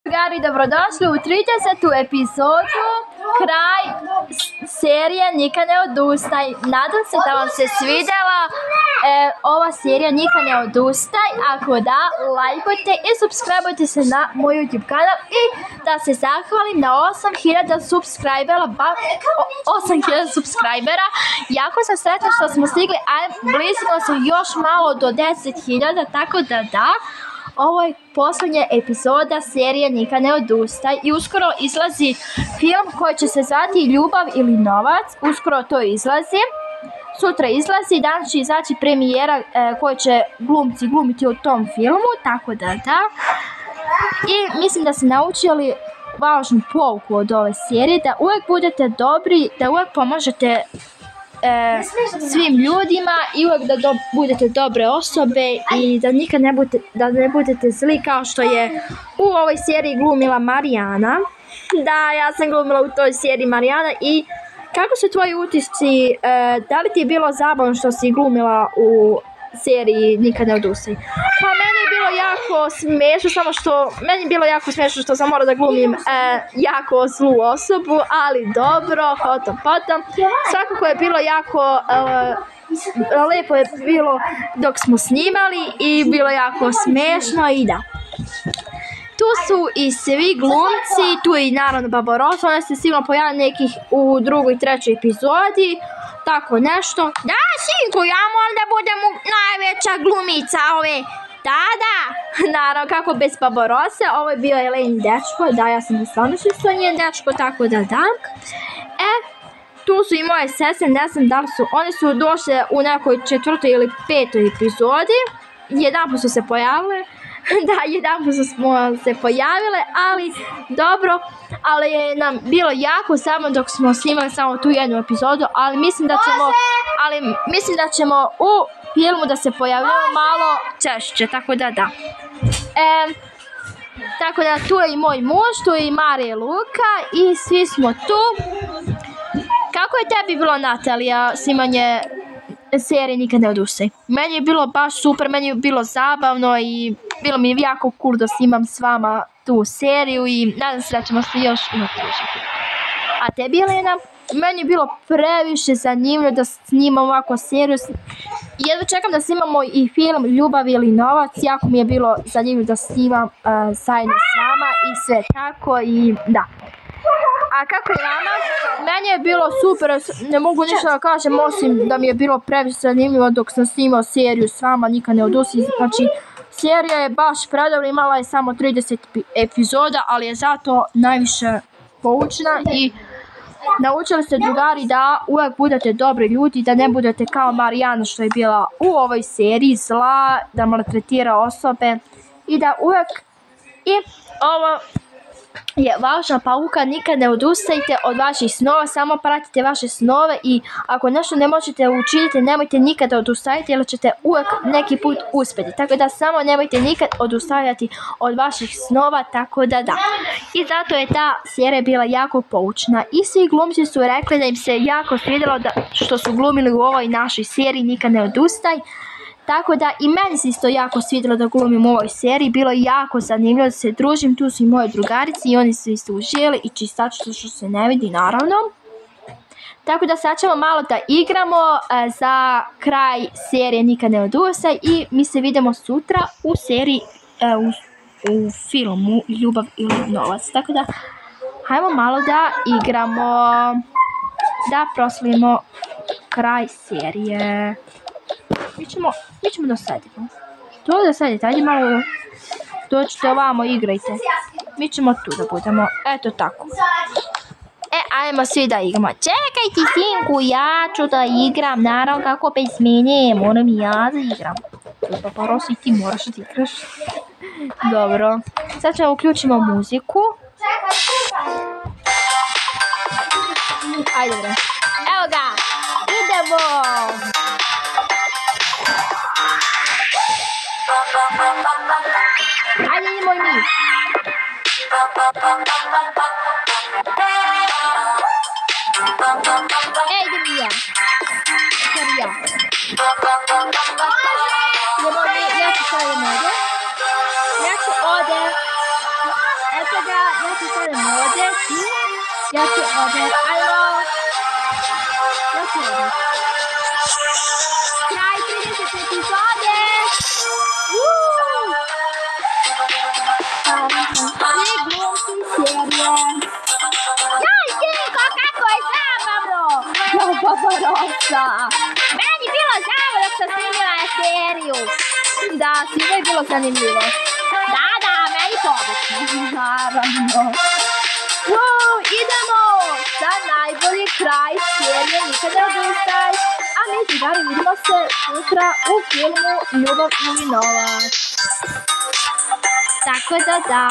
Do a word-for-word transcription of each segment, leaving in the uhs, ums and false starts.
Drugari, dobrodošli u tridesetu epizodu, kraj serije Nikad ne odustaj. Nadam se da vam se svidjela e, ova serija Nikad ne odustaj. Ako da, lajkujte i subscribeujte se na moj YouTube kanal i da se zahvalim na osam hiljada subscribera, ba, osam hiljada subscribera. Jako sam sretna što smo stigli, a blizimo se još malo do deset hiljada, tako da da. Ovo je posljednja epizoda serije Nikad ne odustaj i uskoro izlazi film koji će se zvati Ljubav ili novac. Uskoro to izlazi. Sutra izlazi, danas će izaći premijera e, koji će glumci glumiti u tom filmu, tako da da. I mislim da ste naučili važnu pouku od ove serije, da uvijek budete dobri, da uvijek pomožete E, svim ljudima i uvijek da do, budete dobre osobe i da nikad ne budete, da ne budete zli kao što je u ovoj seriji glumila Marijana. Da, ja sam glumila u toj seriji Marijana. I kako su tvoji utisci, e, da li ti je bilo zabavno što si glumila u seriji Nikad ne odustaj? Pa meni je bilo jako smiješno, samo što meni je bilo jako smiješno što sam morala da glumim e, jako zlu osobu, ali dobro, potom potom. Svakako je bilo jako e, lijepo je bilo dok smo snimali i bilo jako smiješno i da. Tu su i svi glumci, tu je i naravno Barbarossa, ona se sigurno pojavila nekih u drugoj i trećoj epizodi. Tako nešto. Da, sinko, ja moram da budem najveća glumica ove. Da, da. Naravno, kako bez Barbarosse. Ovo je bio Elaine dečko. Da, ja sam stvarno što je njen dečko, tako da da. E, tu su i moje sestre, ne znam da li su. One su došle u nekoj četvrtoj ili petoj epizodi. Jedanput su se pojavile. Da, jedanput smo se pojavile, ali dobro, ali je nam bilo jako samo dok smo snimali samo tu jednu epizodu, ali mislim da ćemo, ali mislim da ćemo u filmu da se pojavljamo malo češće, tako da da. E, tako da tu je i moj muž, tu je i Marija i Luka i svi smo tu. Kako je tebi bilo, Natalija, snimanje serije Nikad ne odustaj? Meni je bilo baš super, meni je bilo zabavno i bilo mi je jako cool da snimam s vama tu seriju i nadam se da ćemo se još imati užiti. A tebi, Jelena? Meni je bilo previše zanimljivo da snimam ovako seriju. Jedva čekam da snimamo i film Ljubav ili novac. Jako mi je bilo zanimljivo da snimam uh, zajedno s vama i sve tako i da. A kako je vama? Meni je bilo super, ne mogu ništa da kažem osim da mi je bilo previše zanimljivo dok sam snimao seriju s vama Nikad ne odustaj. Znači, serija je baš predobra, imala je samo trideset epizoda, ali je zato najviše poučna i naučili ste, drugari, da uvijek budete dobri ljudi, da ne budete kao Marijana što je bila u ovoj seriji, zla, da maltretira osobe i da uvijek i ovo je važna pouka, nikad ne odustajte od vaših snova, samo pratite vaše snove i ako nešto ne možete učiniti, nemojte nikada odustajati jer ćete uvijek neki put uspjeti. Tako da samo nemojte nikad odustajati od vaših snova, tako da da. I zato je ta serija bila jako poučna i svi glumci su rekli da im se jako svidjelo da što su glumili u ovoj našoj seriji Nikad ne odustaj. Tako da i meni se isto jako svidjelo da glumim u ovoj seriji, bilo je jako zanimljivo da se družim, tu su i moje drugarice i oni su isto uživjeli i čistač što se ne vidi naravno. Tako da sad ćemo malo da igramo e, za kraj serije Nikad ne odustaj i mi se vidimo sutra u seriji, e, u, u filmu Ljubav ili novac. Tako da hajmo malo da igramo, da proslavimo kraj serije. Mi ćemo, mi ćemo da sedimo. To da sedite, ajde malo dođite ovamo, igrajte. Mi ćemo tu da budemo, eto tako. E, ajmo svi da igramo. Čekaj ti, sinku, ja ću da igram, naravno kako bez mene, moram i ja da igram. Barbarossa, i ti moraš da igraš. Dobro, sad ćemo uključimo muziku. Ajde bre, evo ga, idemo! Ajde, idemo i mi. E, idem i ja. Idem i ja. Idemo mi, ja ću stavim ovdje. Ja ću ovdje. Eto se ga, ja ću stavim ovdje, ja ću ovdje, ajmo, ja ću ovdje. Kraj tridesete epizode! Uuu! Svi glumci serije. Joj, sinko, kako je zabavno! Jo, Barbarossa! Meni bilo zabavno dok sam snimila seriju. Da, svima je bilo zanimljivo. Da, da, meni to obično. Naravno. Wow, idemo za najbolji kraj serije Nikad ne odustaj. A mi drugari vidimo se sutra u filmu Ljubav ili novac. Tako da da.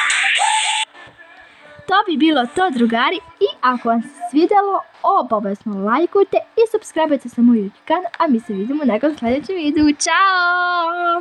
To bi bilo to, drugari, i ako vam se svidjelo, obavezno lajkujte i subscribe-ajte se na moj YouTube kanal, a mi se vidimo u nekom sljedećem videu. Ćao!